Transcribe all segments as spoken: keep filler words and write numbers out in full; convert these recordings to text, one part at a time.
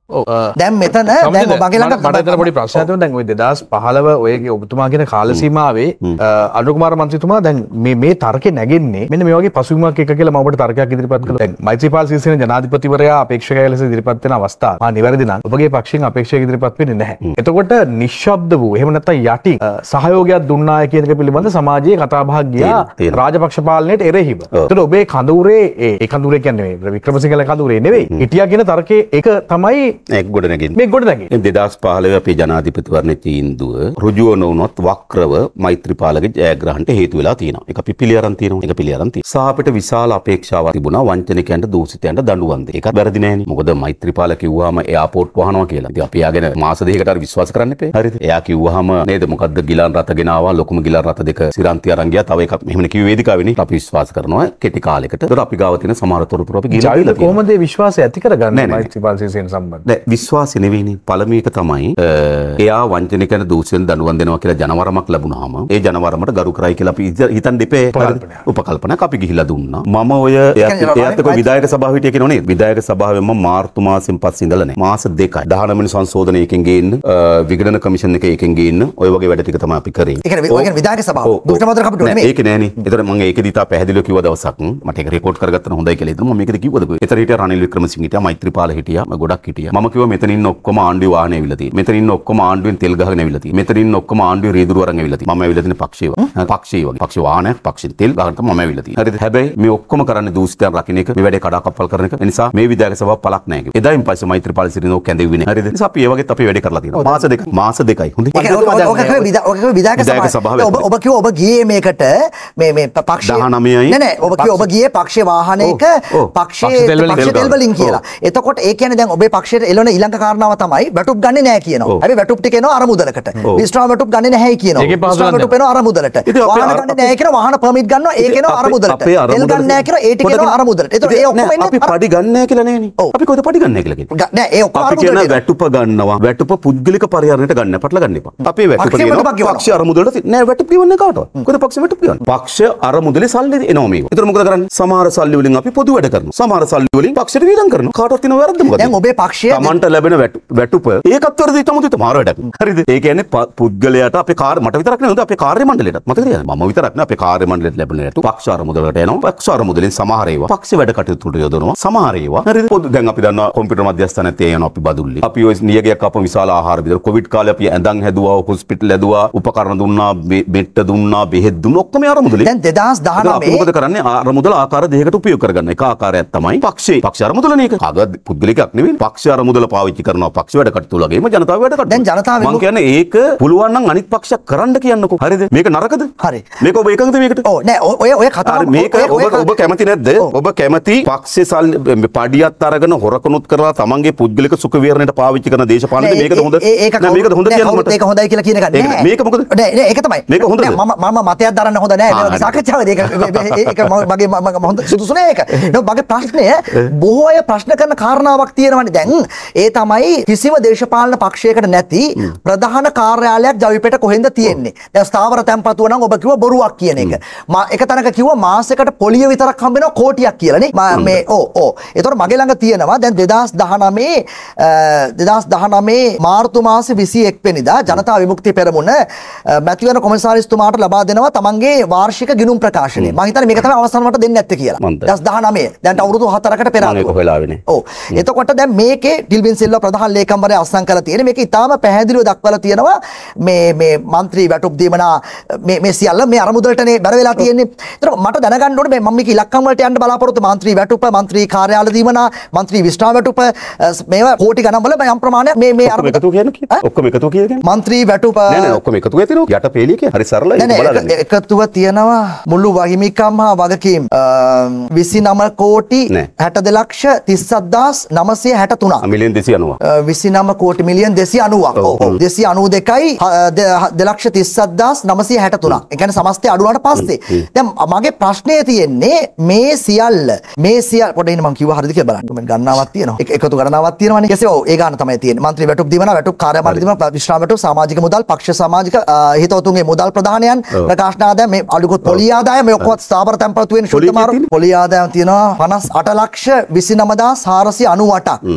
දැන් මෙතන දැන් මගේ ළඟ මට එතන පොඩි ප්‍රශ්නයක් තියෙනවා. දැන් ওই දෙදාස් පහළව ඔයගේ ඔබතුමා කියන කාල සීමාවේ අනුර කුමාර මන්ත්‍රීතුමා දැන් මේ මේ තර්කේ නැගෙන්නේ මෙන්න මේ වගේ පසුබිමක් එක කියලා මම ඔබට තර්කයක් ඉදිරිපත් කළා. දැන් මෛත්‍රීපාල සිරිසේන ජනාධිපතිවරයා අපේක්ෂකයා ලෙස ඉදිරිපත් වෙන අවස්ථාව මා නිවැරදි නම් ඔබගේ පක්ෂයෙන් අපේක්ෂකයෙක් ඉදිරිපත් වෙන්නේ නැහැ. එතකොට නිශ්ශබ්ද වූ එහෙම නැත්නම් යටි සහයෝගයක් දුන්නාය කියන එක පිළිබඳ සමාජයේ කතාබහක් ගියා රාජපක්ෂ පාලනයට එරෙහිව. එතකොට ඔබේ කඳවුරේ ඒ කඳවුරේ කියන්නේ වික්‍රමසිංහල කඳවුරේ නෙවෙයි. හිටියා කියන තර්කේ එක තමයි ඒක ගොඩ නැගෙන්නේ. මේ ගොඩ නැගෙන්නේ. දෙදාස් පහළොව අපේ ජනාධිපතිවරණයේ තීන්දුව ඍජුව නොවුනොත් වක්‍රව මෛත්‍රීපාලගේ ජයග්‍රහණයට හේතු වෙලා තියෙනවා. ඒක අපි පිළි අරන් තියෙනවා. ඒක පිළි අරන් තියෙනවා. සහ අපිට විශාල අපේක්ෂාවක් තිබුණා වංචනිකයන්ට දූෂිතයන්ට දඬුවම් දෙන්න. ඒකත් වැරදි නෑනේ. මොකද මෛත්‍රීපාල කිව්වහම එයාපෝට් වහනවා කියලා. ඉතින් අපි යාගෙන මාස දෙකකට හරි විශ්වාස කරන්න එපේ. හරිද? එයා කිව්වහම නේද මොකද්ද ගිලන් රත ගෙනාවා ලොකුම ගිලන් රත දෙක සිරන්ති අරන් ගියා. තව එකක් මෙහෙම කිව්ව වේදිකාවෙනේ. අපි විශ්වාස කරනවා කෙටි කාලයකට. ඒතර අපි ගාව තියෙන සමහර තොරතුරු අපි ගිලන් දීලා තියෙනවා. කොහොමද මේ විශ්වාසය ඇති කරගන්නේ මෛත්‍රීපාල සිරිසේන සම්බන්ධ? නෑ විශ්වාසය නෙවෙයිනේ. පළමු එක තමයි එයා වංචනිකයන්ට දූෂණයෙන් දඬුවම් දෙනවා කියලා ජනවරමක් ලැබුණාම ඒ ජනවරමට ගරු කරයි කියලා අපි හිතන් දෙපේ උපකල්පනයක් අපි ගිහිලා දුන්නා. මම ඔය එයාත් එක්ක විධායක සභාව හිටිය කෙනෙක් නේ. විධායක සභාවෙන් මම මාර්තු මාසෙන් පස්සේ ඉඳලා නේ. මාස දෙකයි. දහනව වෙනි සංශෝධනයකින් ගේන්න විගණන කමිෂන් එකේ එකෙන් ගේන්න ඔය වගේ වැඩ ටික තමයි අපි කරේ. ඒ කියන්නේ ඔය කියන්නේ විධායක සභාව. දුෂ්ට මතර කපිටු නෙමෙයි. ඒක නෑනේ. ඒතර මම ඒකෙදි තා පැහැදිලිව කිව්ව දවසක් මට ඒක රෙකෝඩ් කරගත්තා හොඳයි කියලා හිතනවා. මම මේකෙදි කිව්වද කොහෙද? ඒතර හිටියා රනිල් වික්‍රමසිංහ හිටියා මෛත්‍රීපාල හිටියා මම ගොඩක් හිටියා. මම කිව්වා මෙතන ඉන්න ඔක්කොම ආණ්ඩුවේ වාහනේ ඇවිල්ලා තියෙනවා. මෙතන ඉන්න ඔක්කොම ආණ්ඩුවෙන් තෙල් ගහගෙන ඇවිල්ලා තියෙනවා. මෙතන ඉන්න ඔක්කොම ආණ්ඩුවේ රීදුරු අරන් ඇවිල්ලා තියෙනවා. මම ඇවිල්ලා තියෙන පක්ෂේව. පක්ෂේ වගේ. පක්ෂ වාහනයක් පක්ෂෙන් තෙල් ගහන්න තමයි මම ඇවිල්ලා තියෙන්නේ. හරිද? හැබැයි මේ ඔක්කොම කරන්නේ දූෂිතයන් රකින්න එක, මේ වැඩේ කඩාකප්පල් කරන එක. ඒ නිසා මේ විධායක සභාව පළක් නැහැ කිව්වා. එදායින් පස්සේ මෛත්‍රීපාල සිරිසේන කැඳෙව්වේ නැහැ. හරිද? ඒ නිසා අපි ඒ වගේත් අපි වැඩේ කරලා තියෙනවා. මාස දෙක මාස දෙකයි. හොඳයි. ඔක විධායක සභාව. ඔබ ඔබ කිව්ව ඔබ ගියේ මේකට මේ මේ පක්ෂ දහනවයයි නෑ නෑ ඔබ කිව්ව ඔබ ගියේ පක්ෂේ වාහනයක පක්ෂේ පක්ෂ තෙල් වලින් කියලා. එතකොට ඒ කියන්නේ දැන් ඔබේ පක්ෂයට එළවන ඊළඟ කාරණාව තමයි වැටුප් ගන්නේ නැහැ කියනවා. හැබැයි වැටුප් ටික එනවා අරමුදලකට. විස්ට්‍රා වැටුප් ගන්නේ නැහැයි කියනවා. විස්ට්‍රා වැටුප් එනවා අරමුදලට. වාහන ගන්නේ නැහැ කියලා වාහන පර්මිට් ගන්නවා ඒක එනවා අරමුදලට. තෙල් ගන්නේ නැහැ කියලා ඒ ටික එනවා අරමුදලට. ඒතකොට ඒ ඔක්කොම එන්නේ අපි පඩි ගන්නේ නැහැ කියලා නෑනේ. අපි කොහෙද පඩි ගන්නේ කියලා කියන්නේ. නෑ ඒ ඔක්කොම අපි කියන වැටුප ගන්නවා. වැටුප පුද්ගලික පරිහරණයට ගන්න පටල ගන්න එපා. අපේ වැටුප කියනවා පක්ෂ අරමුදලට නෑ වැටුප කියවන්නේ කාටවත්. කොහෙද පක්ෂ වැටුප කියවන්නේ? පක්ෂ අරමුදලේ සල්ලි එනවා මේක. ඒතර මොකද කරන්නේ? සමහර සල්ලි වලින් අපි පොදු වැඩ කරනවා. සමහර සල්ලි වලින් පක්ෂයට වියදම් කරනවා. කාටවත් තියෙන වැරද්ද මොකද? දැන් ඔබේ පක්ෂය තමන්ට ලැබෙන වැටුප ඒකත් වැරදි තමයි තමාර වැඩක්. හරිද? ඒ කියන්නේ පුද්ගලයාට අපේ කාර්ය මට විතරක් නෙවෙයි අපේ කාර්ය මණ්ඩලයටත් මතක තියාගන්න. මම විතරක් නෙවෙයි අපේ කාර්ය මණ්ඩලයට ලැබෙන වැටුප පක්ෂ අරමුදලට එනවා. පක්ෂ අරමුදලෙන් සමහර ඒවා පක්ෂ වැඩ කටයුතු වලට යොදවනවා. සමහර ඒවා හරිද? පොදු දැන් අපි දන්නවා කොම්පියුටර් මධ්‍යස්ථානයේ යනවා අපි බදුල්ලි. අපි ඔය නියගයක් අප විශාල ආහාර බෙදලා කොවිඩ් කාලේ අපි ඇඳන් හැදුවා, හොස්පිටල් ඇදුවා, උපකරණ දුන්නා, බෙට්ට දුන්නා, බෙහෙත් දුන්නා ඔක්කොම අරමුදලේ. දැන් දෙදාස් දහනවය අපි මොකද කරන්නේ? අරමුදල ආකාර දෙකකට උපයෝග කරගන්න. එක ආකාරයක් තමයි පක්ෂේ. පක්ෂ අරමුදලනේ ඒක. කාගවත් පුද්ගලිකයක් නෙවෙයි. පක්ෂ අරමුදල පාවිච්චි කරනවා පක්ෂ වැඩ කටයුතු වලගේම ජනතාව වැඩ කටයුතු. දැන් ජනතාව මම කියන්නේ ඒක පුළුවන් නම් අනිත් පක්ෂයක් කරන්න කියන්නකෝ. හරිද? මේක නරකද? හරි. මේක ඔබ එකඟද මේකට? ඔව් නෑ ඔය ඔය කතාව මේක ඔබ ඔබ කැමති නැද්ද? ඔබ කැමති පක්ෂේ සල්ලි පඩියත් අරගෙන හොරකනුත් කරලා තමන්ගේ පුද්ගලික සුඛ විහරණයට පාවිච්චි කරන දේශපාලනද මේකද හොඳ? නෑ මේකද හොඳ කියන්නේ මට. ඒක හොඳයි කියලා කියන එක නෑ. මේක මොකද? නෑ නෑ ඒක තමයි. මේක හොඳද? මම මම මතයක් දරන්න හොඳ නෑ. මේක සාකච්ඡාවේදී ඒක ඒක මගේ මම හොඳ සුදුසු නෑ ඒක. නෝ මගේ ප්‍රශ්නය බොහෝ අය ප්‍රශ්න කරන කාරණාවක් තියෙනවානේ දැන්. ඒ තමයි කිසිම දේශපාලන පක්ෂයකට නැති ප්‍රධාන කාර්යාලයක් ජවිපෙට කොහෙන්ද තියෙන්නේ. දැන් ස්ථාවර තැන්පතුව නම් ඔබ කිව්ව බොරුවක් කියන එක. මම එක තැනක කිව්වා මාසෙකට පොලිය විතරක් හම්බ වෙනවා කෝටියක් කියලානේ. මම මේ ඕ ඕ. ඒතකොට මගේ ළඟ තියෙනවා දැන් දෙදාස් දහනවය මාර්තු මාසේ විසි එක් වෙනිදා ජනතා විමුක්ති පෙරමුණ මැතිවරණ කොමසාරිස්තුමාට ලබා දෙනවා තමන්ගේ වාර්ෂික ගිණුම් ප්‍රකාශනය. මම හිතන්නේ මේක තමයි අවසන් වට දෙන්නේ නැත්තේ කියලා. දෙදාස් දහනවය දැන් අවුරුදු හතරකට පෙර මේක හොයලාවෙනේ. ඔව්. එතකොට දැන් මේකේ ඩිල්වින් සිල්වා ප්‍රධාන ලේකම්වරයා අස්සම් කරලා තියෙන මේක ඉතාම පැහැදිලිව දක්වලා තියෙනවා මේ මේ മന്ത്രി වැටුප් දීමනා මේ මේ සියල්ල මේ අරමුදලටනේ බැර වෙලා තියෙන්නේ. ඒතර මට දැනගන්න ඕනේ මම මේක ඉලක්කම් වලට යන්න බලාපොරොත්තු മന്ത്രി වැටුප മന്ത്രി කාර්යාල දීමනා മന്ത്രി විස්ට්‍රා වැටුප මේවා කෝටි ගණන් වල යම් ප්‍රමාණයක් මේ මේ අරමුදල එකතු කියන්නේ ඔක්කොම එකතු කියන්නේ മന്ത്രി වැටුප නෑ නෑ ඔක්කොම එකතු වෙතිනවා යට පෙළිය කියන්නේ හරි සරලයි බලන්න. එකතුව තියෙනවා මුළු වහිමිකම් හා වගකීම් විසි නවය කෝටි හැට දෙක ලක්ෂ තිස් හදාස් නවසිය හැට තුනක්. මිලියන් දෙසිය අනූවක්. විසි නවය කෝටි මිලියන් දෙසිය අනූවක්. ඔව් දෙසිය අනූ දෙකයි දෙක ලක්ෂ තිස් හදාස් නවසිය හැට තුනක්. ඒ කියන්නේ සමස්තය අඩු වුණාට පස්සේ දැන් මගේ ප්‍රශ්නය තියෙන්නේ මේ සියල්ල මේ සියල්ල පොඩ්ඩක් ඉන්න මම කිව්වා හරිද කියලා බලන්න. මම ගණනාවක් තියෙනවා. එකතු ගණනාවක් තියෙනවානේ. කෙසේ ඔව් ඒ ගාන තමයි තියෙන්නේ. മന്ത്രി වැටුප් දීමනා වැටුප් කාර්යාලය දීමනා විශ්‍රාම වැටුප් සමාජික මුදල් පක්ෂ සමාජික හිතවතුන්ගේ මුදල් ප්‍රදානයන් ප්‍රකාශන ආදායම් මේ අලුත් පොලී ආදායම් මේ ඔක්කොම ස්ථාවර තැන්පතු වෙන ශුද්ධ මාරු පොලී ආදායම් තියෙනවා පනස් අට ලක්ෂ විසි නවය හදාස් හාරසිය අනූඅටක්. සමාජික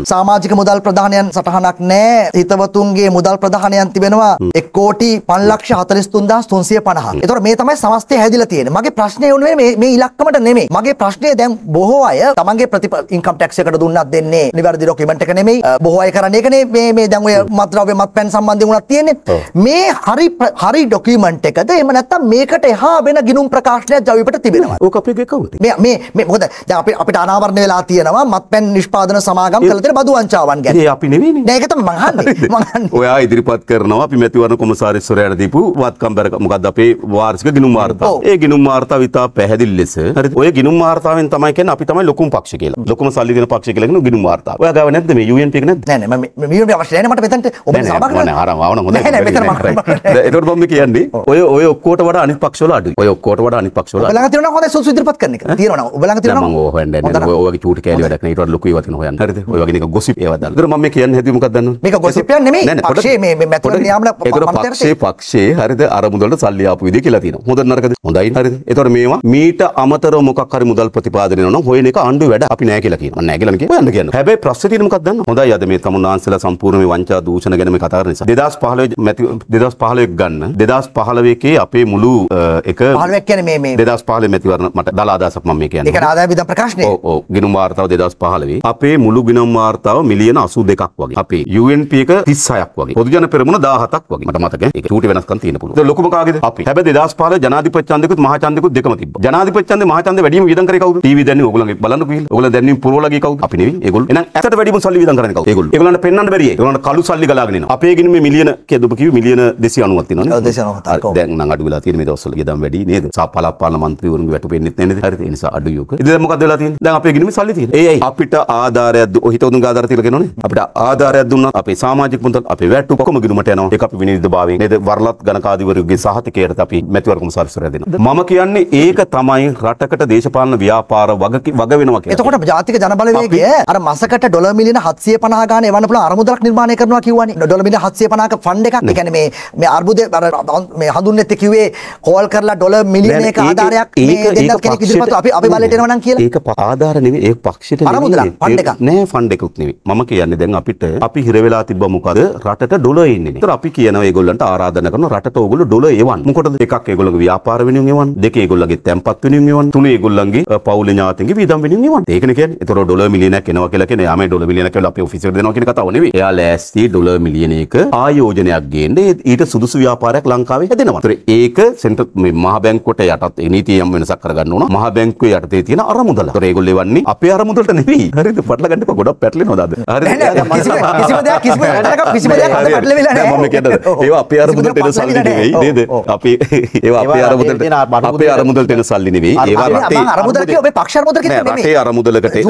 සමාජික මුදල් ප්‍රදානයන් සටහනක් නැහැ. හිතවතුන්ගේ මුදල් ප්‍රදානයන් තිබෙනවා එක් කෝටි පන්ලක්ෂ හතළිස් තුන්දාස් තුන්සිය පනහක්. ඒතකොට මේ තමයි සමස්තය හැදිලා තියෙන්නේ. මගේ ප්‍රශ්නේ වුණේ මේ මේ ඉලක්කමට නෙමෙයි. මගේ ප්‍රශ්නේ දැන් බොහෝ අය තමන්ගේ ප්‍රතිපල ඉන්කම් ටැක්ස් එකට දුන්නත් දෙන්නේ නිවැරදි ડોකියුමන්ට් එක නෙමෙයි. බොහෝ අය කරන්නේ ඒකනේ මේ මේ දැන් ඔය මත්ද්‍රව්‍ය මත්පැන් සම්බන්ධයෙන් උනත් තියෙන්නේ. මේ හරි හරි ડોකියුමන්ට් එකද එහෙම නැත්නම් මේකට එහා වෙන ගිණුම් ප්‍රකාශනයක් ජවිපට තිබෙනවා. ඕක අපේ account මේ මේ මේ මොකද දැන් අපි අපිට අනාවරණය වෙලා තියෙනවා මත්පැන් නිෂ්පාදන සමාගම් කළ තියෙන බදු වංචාවන් ගැන. ඒ අපි නෙවෙයිනේ. නෑ ඒක තමයි මං අහන්නේ. මං අහන්නේ. ඔයා ඉදිරිපත් කරනවා අපි මැතිවරණ කොමසාරිස්වරයාට දීපු වත්කම් බැර මොකද්ද අපේ වාර්ෂික ගිණුම් වාර්තාව. ඒ ගිණුම් වාර්තාව ඉතා පැහැදිලි ලෙස හරිද? ඔය ගිණුම් වාර්තාවෙන් තමයි කියන්නේ අපි තමයි ලොකුම පක්ෂ කියලා. ලොකුම සල්ලි දෙන පක්ෂ කියලා කියන ගිණුම් වාර්තාව. ඔයා ගාව නැද්ද මේ යූ එන් පී එක නැද්ද? නෑ නෑ මම මේ මේ අවශ්‍ය නෑ මට මෙතනට ඔබ සභා කරන්න. නෑ ආරම ආවන හොඳයි. නෑ නෑ මෙතන මම. ඒකට මම කියන්නේ ඔය ඔය ඔක්කොට වඩා අනිත් පක්ෂ වල අඩුයි. ඔය ඔක්කොට වඩා අනිත් පක්ෂ වල. ඔබ ළඟ තියෙනවා හොඳයි සුසු ඉදිරිපත් කරන එක. තියෙනවා ඔබ ළඟ තියෙනවා. මම ඕක හොයන්නේ නෑ. ඔය වගේ චූටි කෑලි වැඩක් නෑ. ඊට වඩා ලොකු ඒවා තියෙනවා හොයන්න. හරිද? ඔය වගේ නික ගොසිප් ඒවා දාලා. ඒතර මම මේ කියන්නේ හැදුවේ මොකක්ද දන්නවද? මේක ගොසිප් එකක් නෙමෙයි. පක්ෂයේ මේ මේ මැතිවරණ නියාමන පක්ෂයේ පක්ෂයේ හරිද අර මුදලට සල්ලි ආපු විදිය කියලා තියෙනවා. හොඳ නරකද? හොඳයි හරිද? ඒතර මේවා මීට අමතරව මොකක් හරි මුදල් ප්‍රතිපාදනය වෙනවා නම් හොයන එක ආණ්ඩුව වැඩ අපි නෑ කියලා කියනවා. මම නෑ කියලා නෙකේ. හොයන්න කියනවා. හැබැයි ප්‍රශ්නේ තියෙන්නේ මොකක්ද දන්නවද? හොඳයි අද මේ තමුන්නාන්සලා සම්පූර්ණ මේ වංචා දූෂණ ගැන මේ කතා කරන නිසා දෙදාස් පහළොව මැති දෙදාස් පහළොව ගන්න දෙදාස් පහළොව එකේ අපේ මුළු එක පහළොව කියන්නේ මේ මේ දෙදාස් පහළොව මැතිවරණ මට දල අදහසක් මම මේ කියන්නේ. ඒක ආදාය විදම් ප්‍රකාශනය. ඔව් ඔව් ගිණුම් වාර්තාව දෙදාස් පහළොව අපේ මුළු ගිණුම් වාර්තාව මිලියන අසූ දෙකක් වගේ. අපේ යූ එන් පී එක තිස් හයක් වගේ. පොදු ජන පෙරමුණ දාහතක් වගේ. මට මතකයි. ඒක චූටි වෙනස්කම් තියෙන පුළුවන්. ඒක ලොකුම කාගේද? අපි. හැබැයි දෙදාස් පහළොව ජනාධිපති ඡන්දෙකුත් මහා ඡන්දෙකුත් දෙකම තිබ්බා. ජනාධිපති ඡන්දේ මහා ඡන්දේ වැඩිම වියදම් කරේ කවුද? ටීවී දැන්නේ ඕගොල්ලන්ගේ බලන්න කිව්ල. ඕගොල්ලන් දැන්නේ පුරවලා ගියේ කවුද? අපි නෙවෙයි. ඒගොල්ලෝ. එහෙනම් ඇත්තට වැඩිම සල්ලි වියදම් කරන්නේ කවුද? ඒගොල්ලෝ. ඒගොල්ලන්ට පෙන්වන්න බැරියේ. ඒගොල්ලන්ට කළු සල්ලි ගලාගෙන එනවා. අපේ ගිණුමේ මිලියන කීයද ඔබ කිව්වේ මිලියන දෙසිය අනූවක් තියෙනවනේ. ඔව් දෙසිය අනූවක්. දැන් නම් අඩු වෙලා තියෙන මේ දවස්වල ගියදම් වැඩි නේද? සාප්පලක් පාලන මන්ත්‍රීවරුන්ගේ වැටු පෙන්නෙත් නැහැ නේද? හරිද? ඒ නිසා අඩු යෝක. ඉතින් දැන් මොකද වෙලා තියෙන්නේ? දැන් අපේ ගිණුමේ සල්ලි තියෙනවා. ඒ ඇයි? අපිට ආධාරයක් ඔය හිතවතුන්ගේ ආධාර තියලා කියනෝනේ. අපිට ආධාරයක් දුන්නා අපේ සමාජික මුදල් අපේ වැට්ටු කොහොම ගිණුමට යනවා. ඒක අපි විනිවිදභාවයෙන් නේද? වරලත් ගණකාධිපතිවරුගේ සහතිකයට අපි මැතිවරණ කොමසාරිස්වරයා දෙනවා. මම කියන්නේ ඒක තමයි රටකට දේශපාලන ව්‍යාපාර වග වග වෙනවා කියන්නේ. එතකොට ජාතික ජනබලවේගය අර මාසකට ඩොලර් මිලියන හත්සිය පනහ ගාන එවන්න පුළුවන් අරමුදලක් නිර්මාණය කරනවා කිව්වනේ. ඩොලර් මිලියන හත්සිය පනහක ෆන්ඩ් එකක්. ඒ කියන්නේ මේ මේ අර්බුදේ අර මේ හඳුන්නෙත් කිව්වේ කෝල් කරලා ඩොලර් මිලියන එක ආධාරයක් මේ දෙන්නත් කෙනෙක් ඉදිරිපත් අපි අපි බලයට එනවා නම් කියලා. ඒක ආධාර නෙවෙයි ඒක පක්ෂයට නෙවෙයි. අරමුදලක් ෆන්ඩ් එකක්. නෑ ෆන්ඩ් එකක් නෙවෙයි. මම කියන්නේ දැන් අපිට අපි හිර වෙලා තිබ්බ මොකද රටට ඩොලර් එන්නේ නේ. ඒතර අපි කියනවා ඒගොල්ලන්ට ආරාධනා කරනවා රටට ඕගොල්ලෝ ඩොලර් එවන්න. මොකටද? එකක් ඒගොල්ලෝගේ ව්‍යාපාර වෙනුවෙන් එවන්න. දෙක ඒගොල්ලන්ගේ තැන්පත් වෙනුවෙන් එවන්න. තුන ඒගොල්ලන්ගේ පවුලේ ඥාතීන්ගේ වියදම් වෙනුවෙන් එවන්න. ඒකනේ කියන්නේ. ඒතර ඩොලර් මිලියනයක් එනවා කියලා කියන්නේ යාමේ ඩොලර් මිලියනයක් කියලා අපි ඔෆිස් එකට දෙනවා කියන කතාව නෙවෙයි. එයා ලෑස්ති ඩොලර් මිලියනයක ආයෝජනයක් ගේන්න ඊට සුදුසු ව්‍යාපාරයක් ලංකාවේ හැදෙනවා. ඒතර ඒක සෙන්ටර් මේ මහ බැංකුවට යටත් ඒ නීතියම් වෙනසක් කරගන්න ඕන. මහ බැංකුවේ යටතේ තියෙන අරමුදල. ඒතර ඒගොල්ලෝ එවන්නේ අපේ අරමුදලට නෙවෙයි. හරිද? පටල ගන්න එපා. ගොඩක් පැටලෙනවද අද? හරිද? කිසිම දෙයක් කිසිම දෙයක් කිසිම දෙයක් අද පැටලෙවිලා නැහැ. මම කියන්නේ ඒවා අපේ අරමුදලට එන සල්ලි නෙවෙයි නේද? අපි ඒවා අපේ අරමුදලට අපේ අරමුදලට එන සල්ලි නෙවෙයි. ඒවා රටේ මම අරමුදල කිව්ව ඔබේ පක්ෂ අරමුදල කිව්වේ නෙමෙයි. රටේ අරමුදලකට රටේ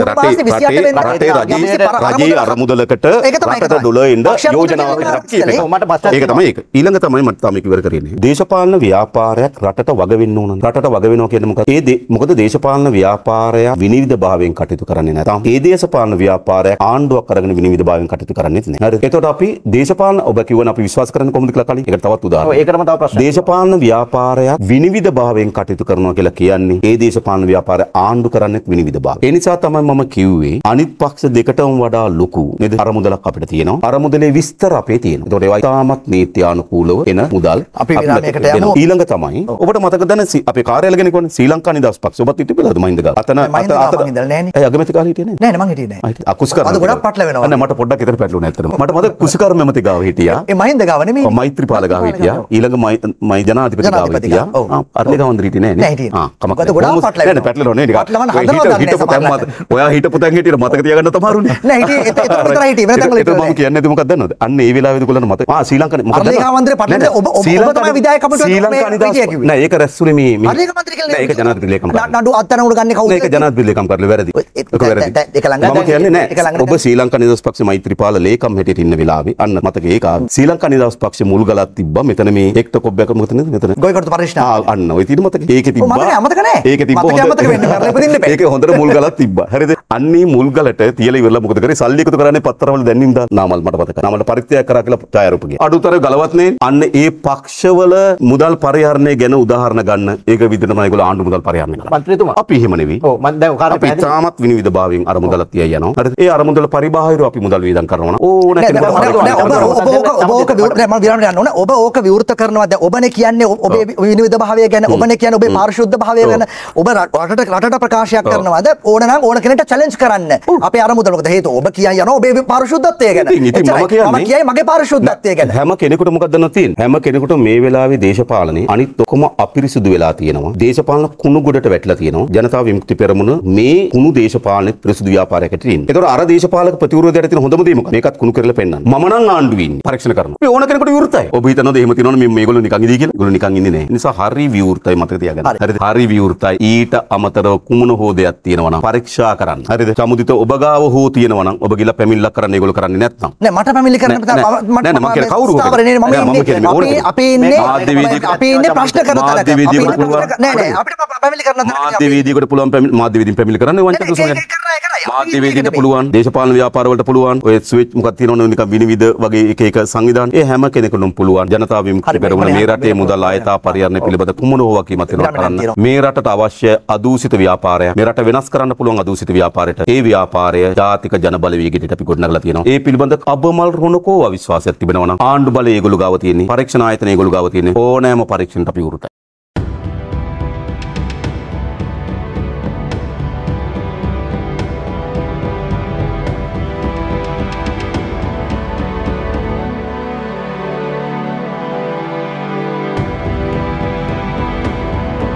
රටේ රජයේ රජයේ අරමුදලකට රටට ඩොලර් එන්න යෝජනාවක් කරලා ඒක තමයි ඒක. ඊළඟ තමයි මට තාම ඉවර කරන්නේ. දේශපාලන ව්‍යාපාරයක් රටට වග වෙන්න ඕන. රටට වග වෙනවා කියන්නේ මොකක්ද? ඒ මොකද දේශපාලන ව්‍යාපාරය විනිවිද භාවයෙන් කටයුතු කරන්නේ නැත්නම් ඒ දේශපාලන ව්‍යාපාරයක් ආණ්ඩුවක් කරගෙන විනිවිද භාවයෙන් කටයුතු කරන්නේ නැහැ. හරිද? එතකොට අපි දේශපාලන ඔබ කිව්වන අපි විශ්වාස කරන්නේ කොහොමද කියලා කලින්. ඒකට තවත් උදාහරණයක්. ඔව් ඒකටම තව ප්‍රශ්නයක්. දේශපාලන ව්‍යාපාරයක් විනිවිද භාවයෙන් කටයුතු කරනවා කියලා කියන්නේ ඒ දේශපාලන ව්‍යාපාරය ආණ්ඩු කරන්නේත් විනිවිද භාවය. ඒ නිසා තමයි මම කිව්වේ අනිත් පක්ෂ දෙකටම වඩා ලොකු නේද අරමුදලක් අපිට තියෙනවා. අරමුදලේ විස්තර අපේ තියෙනවා. ඒතකොට ඒවා තාමත් නීත්‍යානුකූලව එන මුදල් අපි විරාමයකට යමු. ඊළඟ තමයි ඔබට මතකද දැන් අපේ කාර්යාලය ගැන කිව්වනේ ශ්‍රී ලංකා නිදහස් පක්ෂ ඔබත් හිටියද මහින්ද ගාව. අතන අත අත ඒ අගමැති කාලේ හිටියේ නෑ. නෑ නෑ මං හිටියේ නෑ. අකුස්කරම. අද ගොඩක් පටල වෙනවා. නෑ මට පොඩ්ඩක් ඉතර පැටලුණා ඇත්තටම. මට මතක කුසිකර්ම ඇමති ගාව හිටියා. ඒ මහින්ද ගාව නෙමෙයි. මෛත්‍රීපාල ගාව හිටියා. ඊළඟ මයි ජනාධිපති ගාව හිටියා. ආ අර්ලේ ගාව වන්ද හිටියේ නෑ නේ. ආ කමක් නෑ. ගොඩක් පටල වෙනවා. නෑ පැටලෙනවා නේ ටිකක්. පටලවන්න හදනවා හිටපු තැන් මත ඔයා හිටපු තැන් හිටියට මතක තියාගන්න තමාරුනේ. නෑ හිටියේ ඒක ඒක විතර හිටියේ වෙන තැන් වල හිටියේ. මම කියන්නේ නැති මොකක්ද දන්නවද? අන්න ඒ වෙලාවේදී කොල්ලන් මතක. ආ ශ්‍රී ලංකාවේ මොකද? අර්ලේ ගාව වන්දේ පටලෙන්නේ ඔබ ඔබ තමයි විධායක කමිටුවේ ශ්‍රී ලංකා නිදහස් නෑ ඒක රැස්ුනේ මේ අර්ලේ ගාව මන්ත්‍රී කියලා නෑ ඒක ජනාධිපති ලේකම් කරලා. නඩු අත්තරන උඩ ගන්නේ කවුද? ඒක ජනාධිපති ලේකම් කරලා වැරදි. ඒක වැරදි. ඒක ළඟ මම කියන්නේ නෑ ඔබ ශ්‍රී ලංකා නිදහස් පක්ෂ මෛත්‍රීපාල ලේකම් හැටියට ඉන්න වෙලාවේ අන්න මතක ඒක ශ්‍රී ලංකා නිදහස් පක්ෂ මුල් ගලක් තිබ්බා මෙතන මේ එක්ට කොබ්බයක් මොකද නේද මෙතන ගොයිකටු පරිශ්‍රණ ආ අන්න ඔය තියෙන මතක ඒකේ තිබ්බා මතක නෑ මතක නෑ ඒකේ තිබ්බා මතක මතක වෙන්න කරලා ඉපදින්න බෑ ඒකේ හොඳට මුල් ගලක් තිබ්බා හරිද අන්නේ මුල් ගලට තියලා ඉවරලා මොකද කරේ සල්ලි එකතු කරන්නේ පත්තරවල දැන්නින්ද නාමල් මට මතකයි නාමල් පරිත්‍යාග කරා කියලා ඡායාරූප ගියා අඩුතර ගලවත් නේ අන්න ඒ පක්ෂවල මුදල් පරිහරණය ගැන උදාහරණ ගන්න ඒක විදිහටම ඒගොල්ලෝ ආණ්ඩු මුදල් පරිහරණය කරා මන්ත්‍රීතුමා අපි එහෙම නෙවෙයි ඔව් මම දැන් අපි තාමත් විනිවිද භාවයෙන් අර මුදල් තියයි යනවා හරිද ඒ අර මුදල් පරිබාහිරව අපි මුදල් වියදම් කරනවා නම් ඕන නෑ, කෙනෙකුට නෑ, නෑ, ඔබ ඔබ ඕක- ඔබ ඕක විවෘත- නෑ, මම විරාමයට යන්න ඕන. ඔබ ඕක විවෘත කරනවා. දැන් ඔබනේ කියන්නේ ඔබ- ඔබේ විනිවිද භාවය ගැන, ඔබනේ කියන්නේ ඔබේ පාරිශුද්ධ භාවය ගැන. ඔබ රටට රටට ප්‍රකාශයක් කරනවාද? ඕන නම් ඕන කෙනෙක්ට චැලෙන්ජ් කරන්න. අපේ අරමුදල මොකද හේතුව? ඔබ කියයි යනවා ඔබේ පාරිශුද්ධත්වය ගැන. ඉතින්- ඉතින් මම එච්චරයි. කියන්නේ- මම කියයි මගේ පාරිශුද්ධත්වය ගැන. හැම කෙනෙකුට මොකක්ද දන්නවද තියෙන්නේ? හැම කෙනෙකුට මේ වෙලාවේ දේශපාලනේ අනිත් ඔක්කොම අපිරිසුදු වෙලා තියෙනවා. දේශපාලන කුණු ගොඩට වැටලා තියෙනවා. ජනතා විමුක්ති පෙරමුණ මේ කුණු දේශපාලනේ පිරිසුදු ව්‍යාපාරයකට ඉන්නේ. ඒතකොට අර දේශපාලක ප්‍රතිවිරෝධයට තියෙන හොඳම දේ මොකක්ද? මේකත් කුණු කරලා පෙන්නන්න. මම නම් ආණ්ඩුවේ ඉන්නේ. පරීක්ෂණ කරනවා. මේ ඕන කෙනෙකුට විවෘතයි. ඔබ හිතනවද එහෙම තියෙනවනේ මේ මේගොල්ලෝ නිකන් ඉදී කියලා? ඒගොල්ලෝ නිකන් ඉන්නේ නැහැ. ඒ නිසා හරි විවෘතයි මතක තියාගන්න. හරිද? හරි විවෘතයි. ඊට අමතරව කුමන හෝ දෙයක් තියෙනවා නම් පරීක්ෂා කරන්න. හරිද? සමුදිත ඔබ ගාව හෝ තියෙනවා නම් ඔබ ගිහලා පැමිණිල්ලක් කරන්න ඒගොල්ලෝ කරන්නේ නැත්නම්. නෑ මට පැමිණිලි කරන්න නෑ, නෑ, නෑ, නෑ, මම කියන්නේ කවුරු හෝ ස්ථාවරේ නේ, මම නෑ, මම ඉන්නේ. කියන්නේ ඕන අපි- කෙනෙක්. අපි ඉන්නේ මාධ්‍යවේදියෙකුට- අපි ඉන්නේ ප්‍රශ්න කරන තැනක. අපි ඉන්නේ මාධ්‍යවේදියෙකුට ප්‍රශ්න පුළුවන්. කර- නෑ නෑ අපිට පැමිණිලි කරන තැනක අපි- මාධ්‍යවේදියෙකුට පුළුවන් පැමිණි මාධ්‍යවේදීන් පැමිණිලි කරන්න වංචක නෑ, නෑ, සොයන්න. ඒක කරයි, කරයි. අපි මාධ්‍යවේදීන්ට ඉන්නේ පුළුවන්, දේශපාලන ව්‍යාපාර වලට පුළුවන්. ඔය ස්විච් මොකක්ද තියෙනවනේ නිකන් විනිවිද වගේ එක එක සංවිධාන. ඒ හැම කෙනෙකුටම පුළුවන්. ජනතා විමුක්ති හරි, පෙරමුණ මම මේ යන්න- රටේ මුදල් ආයතා පරිහරණය පිළිබඳ කුමන හෝ වකීමක් තියෙනවා විරාමයක් කරන්න. තියෙනවා. මේ රටට අවශ්‍ය අදූෂිත ව්‍යාපාරයක්. මේ රට වෙනස් කරන්න පුළුවන් අදූෂිත ව්‍යාපාරයට. ඒ ව්‍යාපාරය ජාතික ජන බලවේගයට අපි ගොඩනගලා තියෙනවා. ඒ පිළිබඳ අබමල් රොණකෝ අවිශ්වාසයක් තිබෙනවා නම් ආණ්ඩු බලය ඒගොල්ලෝ ගාව තියෙන්නේ. පරීක්ෂණ ආයතන ඒගොල්ලෝ ගාව තියෙන්නේ. ඕනෑම පරීක්ෂණයට අපි උරුතයි.